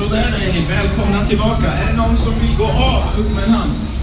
Så där är ni, välkomna tillbaka. Är det någon som vill gå av? Upp med en hand.